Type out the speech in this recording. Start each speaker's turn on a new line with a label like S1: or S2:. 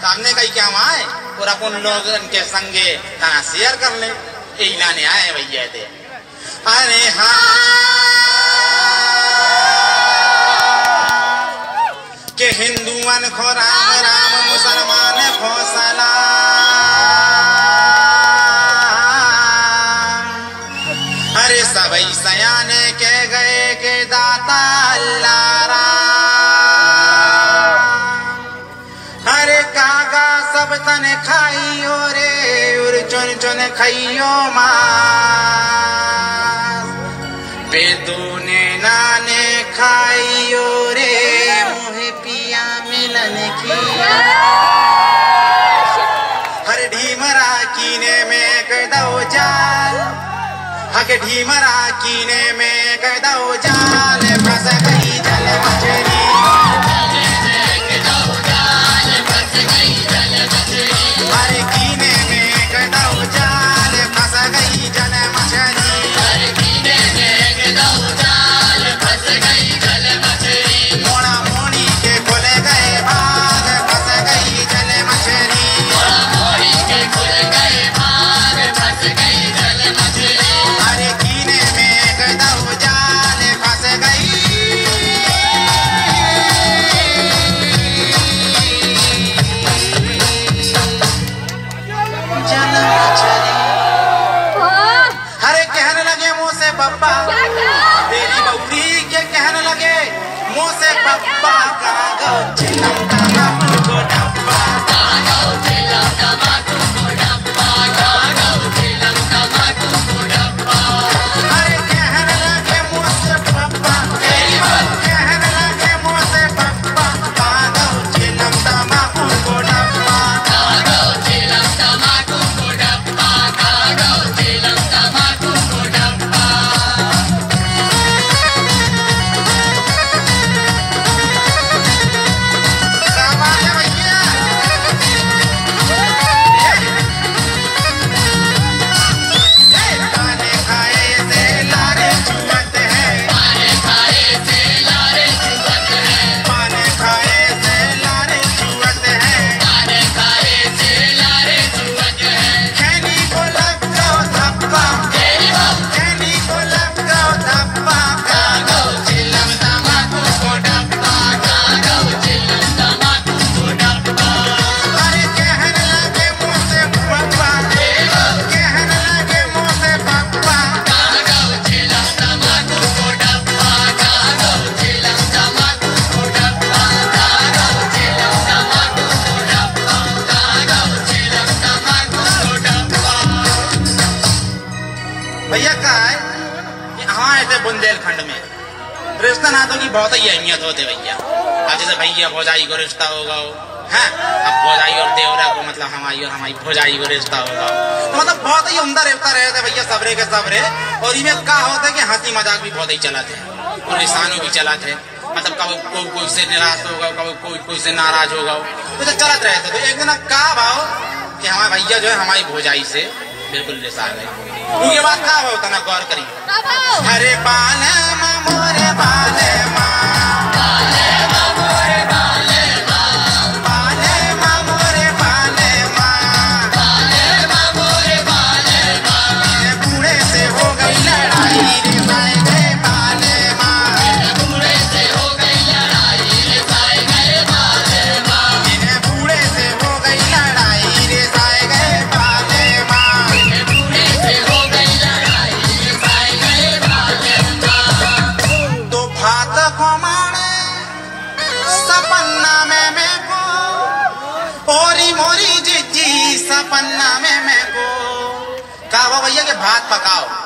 S1: सामने कहीं क्या आए और अपन लोग उनके संगे कहाँ शेयर कर ले, यही लाने आए भैया थे। अरे हाँ के हिंदुअन खो राम राम, मुसलमान खो सलाम। अरे सबई सयाने के गए के दाता अल्लाह राम। अरे कागा सब तन खाइयो रे उर चुन चुन खाइयो मास, पेदोने नाने खाइयो रे मोहे पिया मिलन किया। हर ढीमरा कीने में कदौ जाल, हके ढीमरा कीने में कदौ जाल, फंस गई जल मछली। हरे कीने में कदौ जाल, फंस गई जल मछली। मोड़ा मोड़ी के खुल गए भाग, फंस गई जल मछली। हरे कीने में कदौ जाल, फंस गई जल मछली। हरे कहने लगे मुँह से बब्बा, तेरी बउरी के कहने लगे मुँह से बब्बा, कागो चिलम तमाकू को डब्बा। हरे कहने लगे मुँह से बब्बा, तेरी बहू कहने लगे मुँह से बब्बा, कागो चिलम तमाकू को डब्बा। शाबाश है भैया। पाने खाए से लारे चुवत है, पाने खाए से लारे चुवत है। खैनी को लग जाओ धप्पा, खैनी को लग जाओ धप्पा, कागो चिलम तमाकू को डब्बा। अरे कहने लगे मुँह से बब्बा, कहने लगे मुँह से बब्बा। भैया कहा है कि हाँ ऐसे बुंदेलखंड में रिश्ता नातों की बहुत ही अहमियत होती है भैया। अब जैसे भैया भौजाई को रिश्ता होगा है, अब भौजाई और देवरा को मतलब हमारी और हमारी भौजाई को रिश्ता होगा, तो मतलब बहुत ही उम्दा रिश्ता रहता है भैया, सबरे के सबरे। और इनमें क्या होता है कि हंसी मजाक भी बहुत ही चलाते हैं और निशानों भी चलाते हैं, मतलब कभी कोई से निराश होगा, कभी कोई से नाराज होगा, तो चलत रहते। तो एक दिन का भाव कि हमारे भैया जो है हमारी भौजाई से बिल्कुल रिश्ता गए, ये बात का भाव तना गौर करिए। हरे बाले माँ मोरे बाले माँ, बाले माँ मोरे बाले माँ, बूढ़े से हो गई लड़ाई रे साए गए बाले माँ। बूढ़े से हो गई लड़ाई रे साए गए बाले माँ। तो भात को माने सपन्ना में मैं को, ओरी मोरी जिज्जी सपन्ना में मैं को। कहा भैया के भात पकाओ,